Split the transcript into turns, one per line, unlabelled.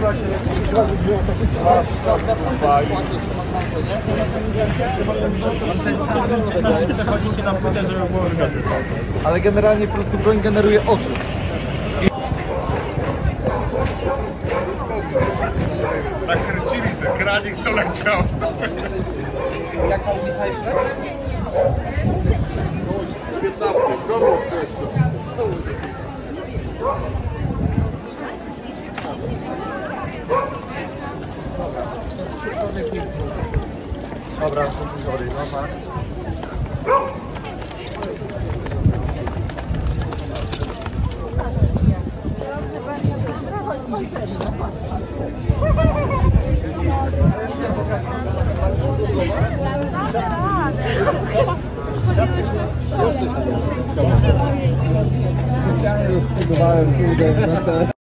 Ale generalnie po prostu broń generuje oczy.
Nakręcili ten kranik, co leciał.
Jak pan ulica jest?
15, znowu odkręcę.
Dobra, sorry, no tak. Spróbowałem, kurde, na te...